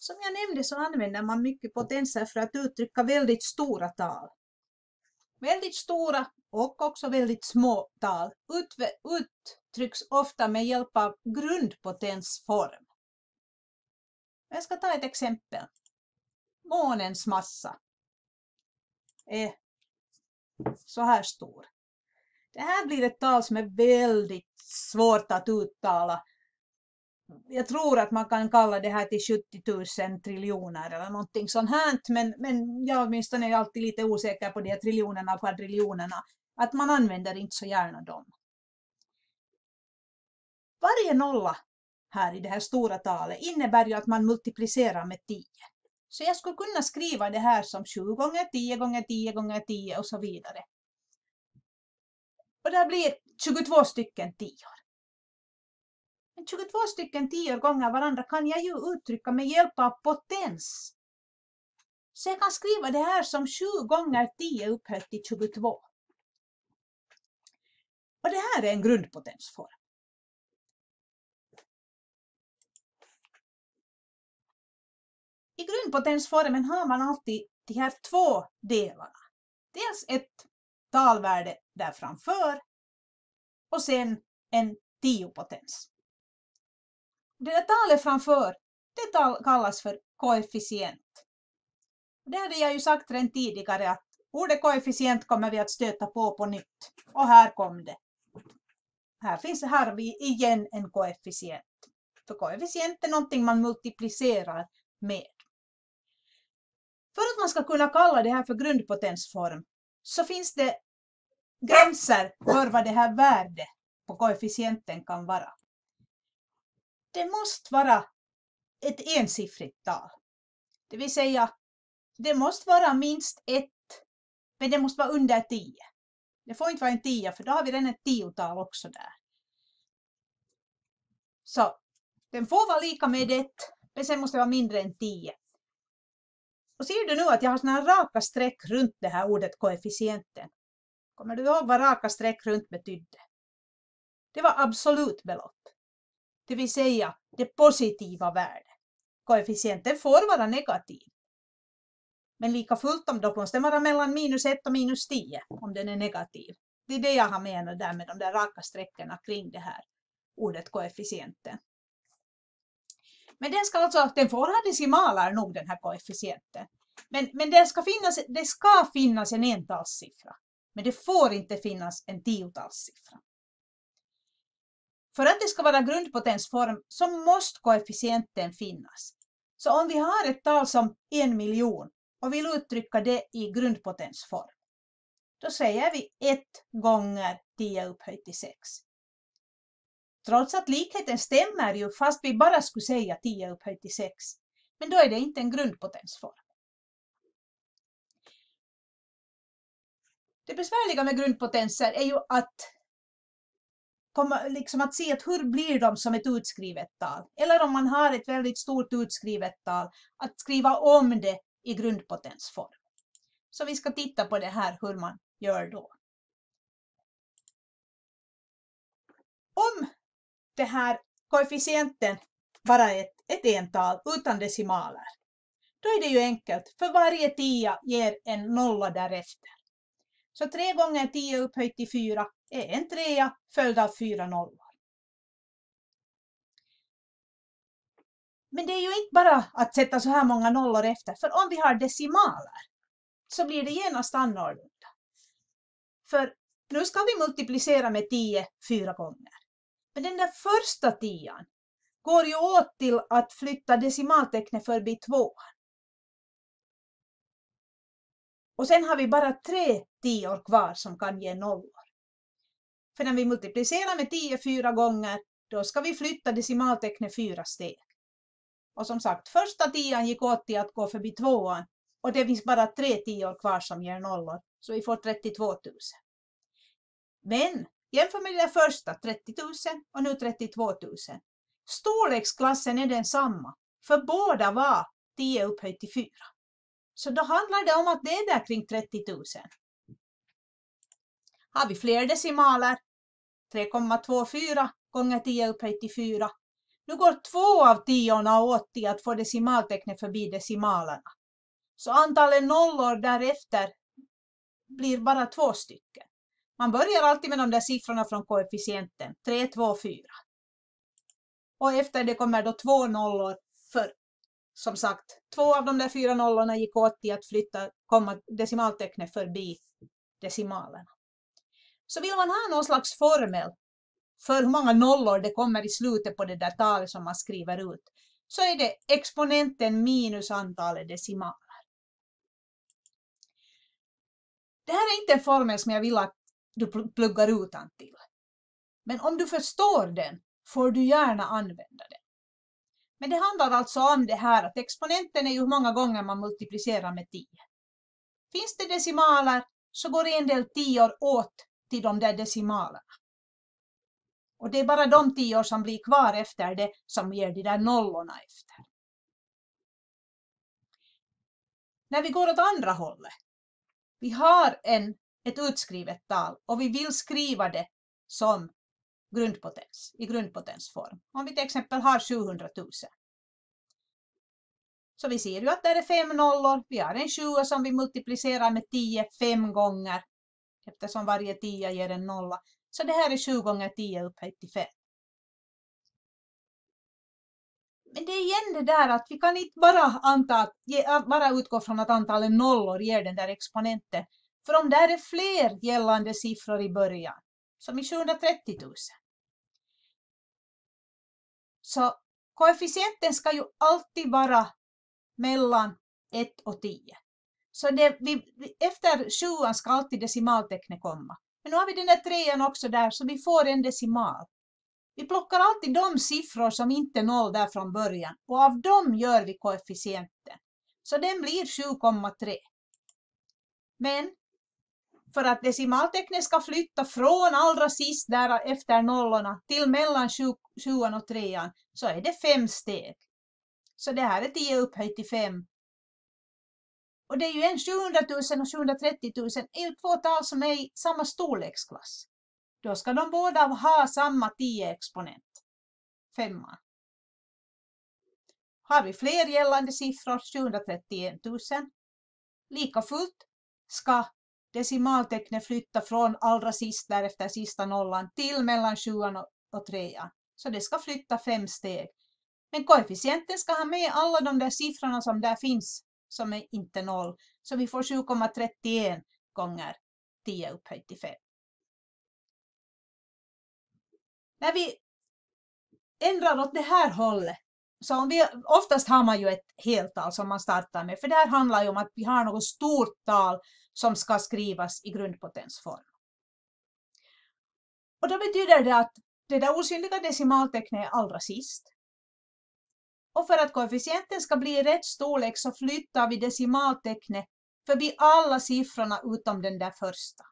Som jag nämnde så använder man mycket potenser för att uttrycka väldigt stora tal. Väldigt stora och också väldigt små tal uttrycks ofta med hjälp av grundpotensform. Jag ska ta ett exempel. Månens massa är så här stor. Det här blir ett tal som är väldigt svårt att uttala. Jag tror att man kan kalla det här till 70 000 triljoner eller någonting sånt här. Men jag åtminstone är alltid lite osäker på de här triljonerna och kvadriljonerna. Att man använder inte så gärna dem. Varje nolla här i det här stora talet innebär ju att man multiplicerar med 10. Så jag skulle kunna skriva det här som 7 gånger 10 gånger 10 gånger 10 och så vidare. Och det blir 22 stycken 10. Men 22 stycken 10 gånger varandra kan jag ju uttrycka med hjälp av potens. Så jag kan skriva det här som 7 gånger 10 upphöjt till 22. Och det här är en grundpotensform. I grundpotensformen har man alltid de här två delarna. Dels ett talvärde där framför och sen en 10-potens. Det där talet framför, det kallas för koefficient. Det hade jag ju sagt redan tidigare att ordet koefficient kommer vi att stöta på nytt. Och här kom det. Här har vi igen en koefficient. För koefficient är någonting man multiplicerar med. För att man ska kunna kalla det här för grundpotensform så finns det gränser för vad det här värdet på koefficienten kan vara. Det måste vara ett ensiffrigt tal. Det vill säga, det måste vara minst 1, men det måste vara under 10. Det får inte vara en 10, för då har vi redan ett 10-tal också där. Så, den får vara lika med 1, men sen måste det vara mindre än 10. Och ser du nu att jag har såna här raka streck runt det här ordet koefficienten? Kommer du ihåg vad raka streck runt betydde? Det var absolut belopp. Det vill säga det positiva värdet. Koefficienten får vara negativ. Men lika fullt om då måste det vara mellan minus 1 och minus 10 om den är negativ. Det är det jag har menat där med de där raka sträckorna kring det här ordet koefficienten. Men den får ha decimaler nog den här koefficienten. Men det ska finnas en entalssiffra. Men det får inte finnas en 10-talssiffra. För att det ska vara grundpotensform så måste koefficienten finnas. Så om vi har ett tal som 1 miljon och vill uttrycka det i grundpotensform, då säger vi 1 gånger 10 upphöjt till 6. Trots att likheten stämmer ju fast vi bara skulle säga 10 upphöjt till 6. Men då är det inte en grundpotensform. Det besvärliga med grundpotenser är ju att se att hur blir de som ett utskrivet tal. Eller om man har ett väldigt stort utskrivet tal, att skriva om det i grundpotensform. Så vi ska titta på det här hur man gör då. Om det här koefficienten bara är ett ental utan decimaler, då är det ju enkelt. För varje 10 ger en nolla därefter. Så 3 gånger 10 upphöjt till 4 är en 3 följd av 4 nollor. Men det är ju inte bara att sätta så här många nollor efter. För om vi har decimaler så blir det genast annorlunda. För nu ska vi multiplicera med 10 4 gånger. Men den där första 10 går ju åt till att flytta decimaltecknet förbi 2. Och sen har vi bara 3 10 kvar som kan ge nollor. För när vi multiplicerar med 10 4 gånger, då ska vi flytta decimaltecknet 4 steg. Och som sagt, första 10 gick åt till att gå förbi 2 och det finns bara 3 10 kvar som ger nollor. Så vi får 32 000. Men jämför med det första 30 000 och nu 32 000. Storleksklassen är densamma, för båda var 10 upphöjt till 4. Så då handlar det om att det är där kring 30 000. Har vi fler decimaler, 3,24 gånger 10 upphöjt till 4, Nu går 2 av 10 åt till att få decimaltecknet förbi decimalerna. Så antalet nollor därefter blir bara 2 stycken. Man börjar alltid med de där siffrorna från koefficienten. 3, 2, 4. Och efter det kommer då 2 nollor. För som sagt, 2 av de där 4 nollorna gick åt till att komma decimaltecknet förbi decimalerna. Så vill man ha någon slags formel för hur många nollor det kommer i slutet på det där talet som man skriver ut, så är det exponenten minus antalet decimaler. Det här är inte en formel som jag vill att du pluggar utan till. Men om du förstår den får du gärna använda den. Men det handlar alltså om det här att exponenten är ju hur många gånger man multiplicerar med 10. Finns det decimaler så går en del 10 åt till de där decimalerna. Och det är bara de 10 som blir kvar efter det som ger de där nollorna efter. När vi går åt andra hållet. Vi har ett utskrivet tal och vi vill skriva det som grundpotens, i grundpotensform. Om vi till exempel har 700 000. Så vi ser ju att det är 5 nollor. Vi har en 20 som vi multiplicerar med 10 5 gånger. Eftersom varje 10 ger en nolla. Så det här är 7 gånger 10 upphöjt till 5. Men det är igen det där att vi kan inte bara utgå från att antalet nollor ger den där exponenten. För om där är fler gällande siffror i början, som i 730 000. Så koefficienten ska ju alltid vara mellan 1 och 10. Så efter 7 ska alltid decimaltecknet komma. Men nu har vi den där 3 också där så vi får en decimal. Vi plockar alltid de siffror som inte är 0 där från början. Och av dem gör vi koefficienten. Så den blir 7,3. Men för att decimaltecknet ska flytta från allra sist där efter nollorna till mellan 7 och 3 så är det 5 steg. Så det här är 10 upphöjt till 5. Och det är ju 700 000 och 730 000 är ju 2 tal som är i samma storleksklass. Då ska de båda ha samma 10-exponent. 5. Har vi fler gällande siffror, 731 000. Lika fullt ska decimaltecknet flytta från allra sist därefter sista nollan till mellan 7 och 3. Så det ska flytta 5 steg. Men koefficienten ska ha med alla de där siffrorna som där finns som är inte 0. Så vi får 7,31 gånger 10 upphöjt till 5. När vi ändrar åt det här hållet, så oftast har man ju ett heltal som man startar med. För det här handlar ju om att vi har något stort tal som ska skrivas i grundpotensform. Och då betyder det att det där osynliga decimaltecknet är allra sist. Och för att koefficienten ska bli rätt storlek så flyttar vi decimaltecknet förbi alla siffrorna utom den där första.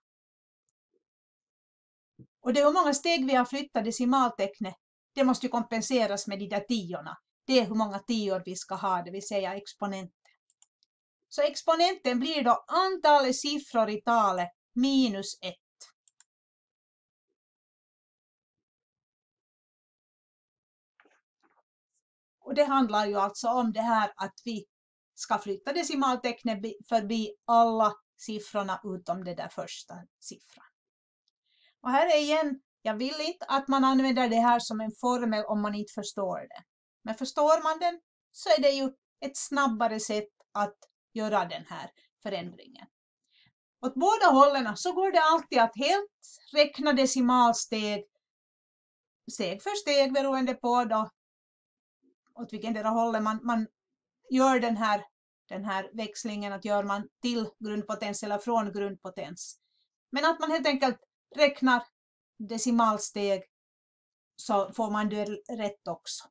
Och det är hur många steg vi har flyttat decimaltecknet, det måste ju kompenseras med de där 10:orna. Det är hur många 10 vi ska ha, det vill säga exponenten. Så exponenten blir då antalet siffror i talet minus 1. Och det handlar ju alltså om det här att vi ska flytta decimaltecknet förbi alla siffrorna utom det där första siffran. Och här är igen, jag vill inte att man använder det här som en formel om man inte förstår det. Men förstår man den så är det ju ett snabbare sätt att göra den här förändringen. Åt båda hållen så går det alltid att helt räkna decimalsteg, steg för steg beroende på då, åt vilken del hållet man gör den här växlingen, att gör man till grundpotens eller från grundpotens. Men att man helt enkelt räknar decimalsteg så får man det rätt också.